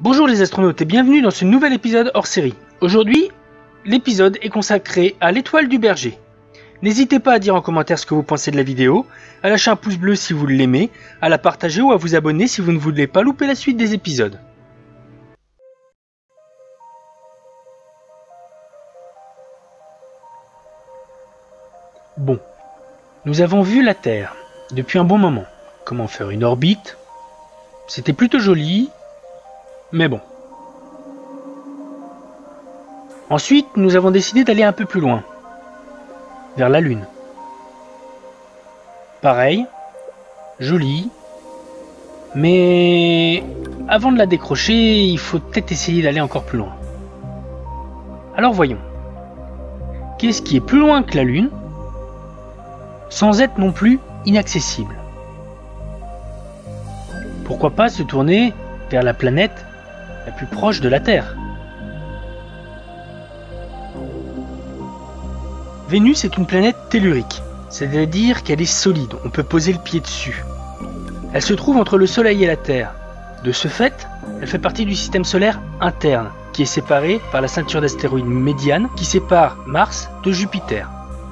Bonjour les astronautes et bienvenue dans ce nouvel épisode hors série. Aujourd'hui, l'épisode est consacré à l'étoile du Berger. N'hésitez pas à dire en commentaire ce que vous pensez de la vidéo, à lâcher un pouce bleu si vous l'aimez, à la partager ou à vous abonner si vous ne voulez pas louper la suite des épisodes. Bon, nous avons vu la Terre depuis un bon moment. Comment faire une orbite? C'était plutôt joli, mais bon. Ensuite, nous avons décidé d'aller un peu plus loin, vers la Lune. Pareil, joli, mais avant de la décrocher, il faut peut-être essayer d'aller encore plus loin. Alors voyons, qu'est-ce qui est plus loin que la Lune, sans être non plus inaccessible? Pourquoi pas se tourner vers la planète la plus proche de la Terre? Vénus est une planète tellurique, c'est-à-dire qu'elle est solide, on peut poser le pied dessus. Elle se trouve entre le Soleil et la Terre. De ce fait, elle fait partie du système solaire interne, qui est séparé par la ceinture d'astéroïdes médiane qui sépare Mars de Jupiter.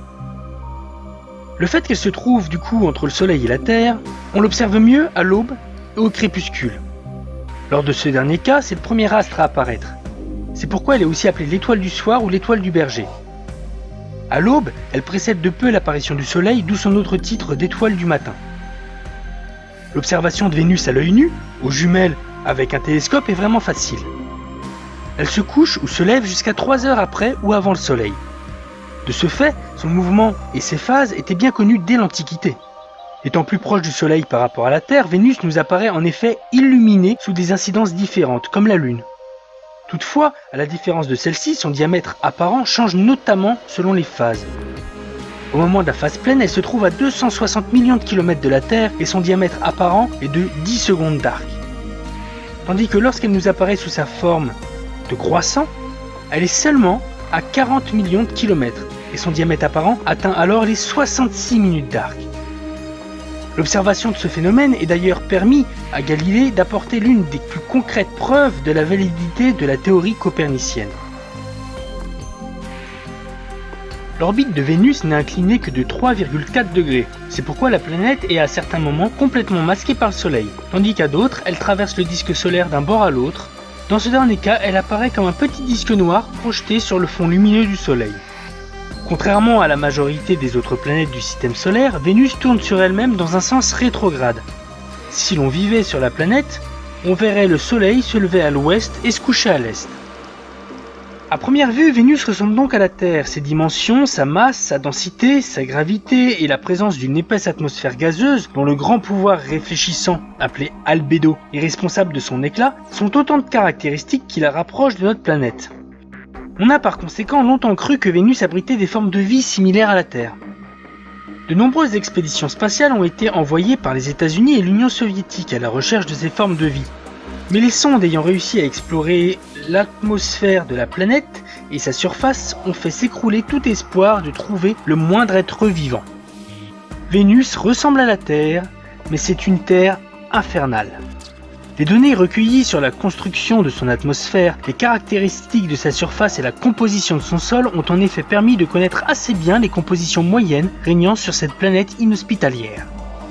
Le fait qu'elle se trouve du coup entre le Soleil et la Terre, on l'observe mieux à l'aube et au crépuscule. Lors de ce dernier cas, c'est le premier astre à apparaître. C'est pourquoi elle est aussi appelée l'étoile du soir ou l'étoile du Berger. À l'aube, elle précède de peu l'apparition du Soleil, d'où son autre titre d'étoile du matin. L'observation de Vénus à l'œil nu, aux jumelles avec un télescope, est vraiment facile. Elle se couche ou se lève jusqu'à 3 heures après ou avant le Soleil. De ce fait, son mouvement et ses phases étaient bien connus dès l'Antiquité. Étant plus proche du Soleil par rapport à la Terre, Vénus nous apparaît en effet illuminée sous des incidences différentes, comme la Lune. Toutefois, à la différence de celle-ci, son diamètre apparent change notamment selon les phases. Au moment de la phase pleine, elle se trouve à 260 millions de kilomètres de la Terre et son diamètre apparent est de 10 secondes d'arc. Tandis que lorsqu'elle nous apparaît sous sa forme de croissant, elle est seulement à 40 millions de kilomètres et son diamètre apparent atteint alors les 66 minutes d'arc. L'observation de ce phénomène est d'ailleurs permis à Galilée d'apporter l'une des plus concrètes preuves de la validité de la théorie copernicienne. L'orbite de Vénus n'est inclinée que de 3,4 degrés. C'est pourquoi la planète est à certains moments complètement masquée par le Soleil, tandis qu'à d'autres, elle traverse le disque solaire d'un bord à l'autre. Dans ce dernier cas, elle apparaît comme un petit disque noir projeté sur le fond lumineux du Soleil. Contrairement à la majorité des autres planètes du système solaire, Vénus tourne sur elle-même dans un sens rétrograde. Si l'on vivait sur la planète, on verrait le Soleil se lever à l'ouest et se coucher à l'est. À première vue, Vénus ressemble donc à la Terre. Ses dimensions, sa masse, sa densité, sa gravité et la présence d'une épaisse atmosphère gazeuse, dont le grand pouvoir réfléchissant, appelé albédo, est responsable de son éclat, sont autant de caractéristiques qui la rapprochent de notre planète. On a par conséquent longtemps cru que Vénus abritait des formes de vie similaires à la Terre. De nombreuses expéditions spatiales ont été envoyées par les États-Unis et l'Union soviétique à la recherche de ces formes de vie. Mais les sondes ayant réussi à explorer l'atmosphère de la planète et sa surface ont fait s'écrouler tout espoir de trouver le moindre être vivant. Vénus ressemble à la Terre, mais c'est une Terre infernale. Les données recueillies sur la construction de son atmosphère, les caractéristiques de sa surface et la composition de son sol ont en effet permis de connaître assez bien les compositions moyennes régnant sur cette planète inhospitalière.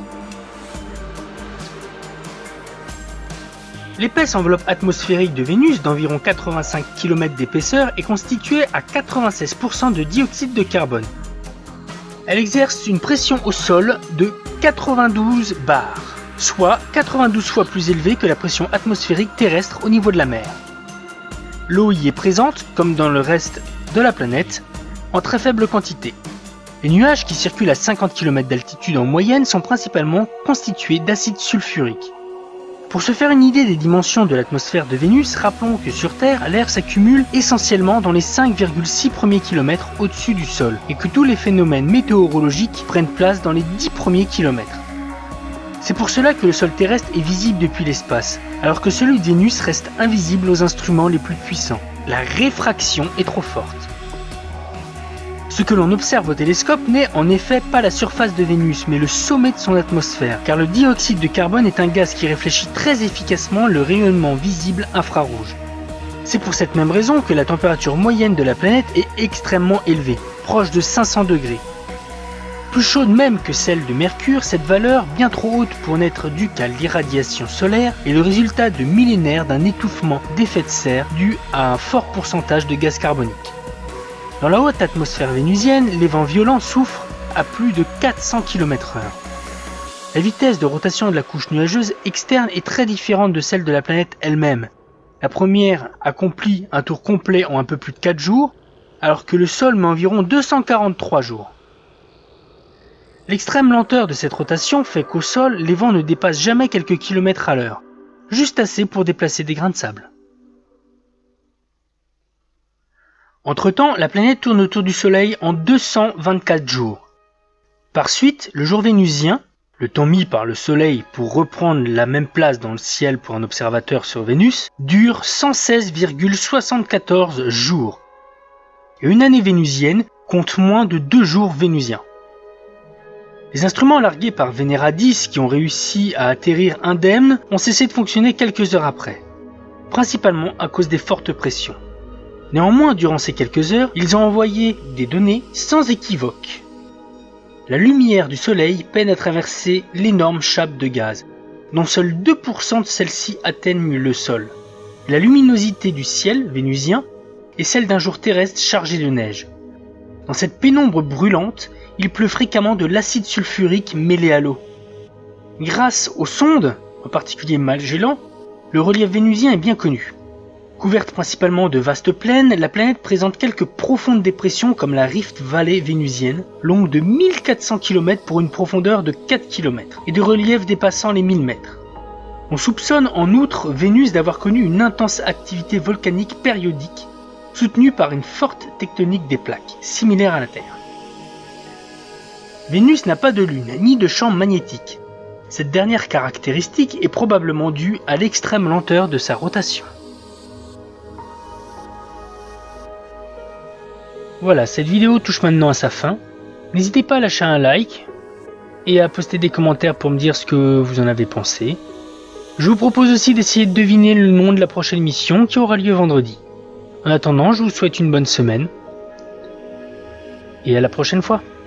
L'épaisse enveloppe atmosphérique de Vénus, d'environ 85 km d'épaisseur, est constituée à 96% de dioxyde de carbone. Elle exerce une pression au sol de 92 bars, soit 92 fois plus élevée que la pression atmosphérique terrestre au niveau de la mer. L'eau y est présente, comme dans le reste de la planète, en très faible quantité. Les nuages qui circulent à 50 km d'altitude en moyenne sont principalement constitués d'acide sulfurique. Pour se faire une idée des dimensions de l'atmosphère de Vénus, rappelons que sur Terre, l'air s'accumule essentiellement dans les 5,6 premiers kilomètres au-dessus du sol, et que tous les phénomènes météorologiques prennent place dans les 10 premiers kilomètres. C'est pour cela que le sol terrestre est visible depuis l'espace, alors que celui de Vénus reste invisible aux instruments les plus puissants. La réfraction est trop forte. Ce que l'on observe au télescope n'est en effet pas la surface de Vénus, mais le sommet de son atmosphère, car le dioxyde de carbone est un gaz qui réfléchit très efficacement le rayonnement visible infrarouge. C'est pour cette même raison que la température moyenne de la planète est extrêmement élevée, proche de 500 degrés. Plus chaude même que celle de Mercure, cette valeur, bien trop haute pour n'être due qu'à l'irradiation solaire, est le résultat de millénaires d'un étouffement d'effet de serre dû à un fort pourcentage de gaz carbonique. Dans la haute atmosphère vénusienne, les vents violents souffrent à plus de 400 km/h. La vitesse de rotation de la couche nuageuse externe est très différente de celle de la planète elle-même. La première accomplit un tour complet en un peu plus de 4 jours, alors que le sol met environ 243 jours. L'extrême lenteur de cette rotation fait qu'au sol, les vents ne dépassent jamais quelques kilomètres à l'heure, juste assez pour déplacer des grains de sable. Entre-temps, la planète tourne autour du Soleil en 224 jours. Par suite, le jour vénusien, le temps mis par le Soleil pour reprendre la même place dans le ciel pour un observateur sur Vénus, dure 116,74 jours. Et une année vénusienne compte moins de 2 jours vénusiens. Les instruments largués par Venera 10 qui ont réussi à atterrir indemnes ont cessé de fonctionner quelques heures après, principalement à cause des fortes pressions. Néanmoins, durant ces quelques heures, ils ont envoyé des données sans équivoque. La lumière du Soleil peine à traverser l'énorme chape de gaz, dont seuls 2% de celle-ci atteignent le sol. La luminosité du ciel vénusien est celle d'un jour terrestre chargé de neige. Dans cette pénombre brûlante, il pleut fréquemment de l'acide sulfurique mêlé à l'eau. Grâce aux sondes, en particulier Magellan, le relief vénusien est bien connu. Couverte principalement de vastes plaines, la planète présente quelques profondes dépressions comme la Rift Valley vénusienne, longue de 1400 km pour une profondeur de 4 km, et de relief dépassant les 1000 mètres. On soupçonne en outre Vénus d'avoir connu une intense activité volcanique périodique, soutenue par une forte tectonique des plaques, similaire à la Terre. Vénus n'a pas de lune, ni de champ magnétique. Cette dernière caractéristique est probablement due à l'extrême lenteur de sa rotation. Voilà, cette vidéo touche maintenant à sa fin. N'hésitez pas à lâcher un like et à poster des commentaires pour me dire ce que vous en avez pensé. Je vous propose aussi d'essayer de deviner le nom de la prochaine émission qui aura lieu vendredi. En attendant, je vous souhaite une bonne semaine et à la prochaine fois.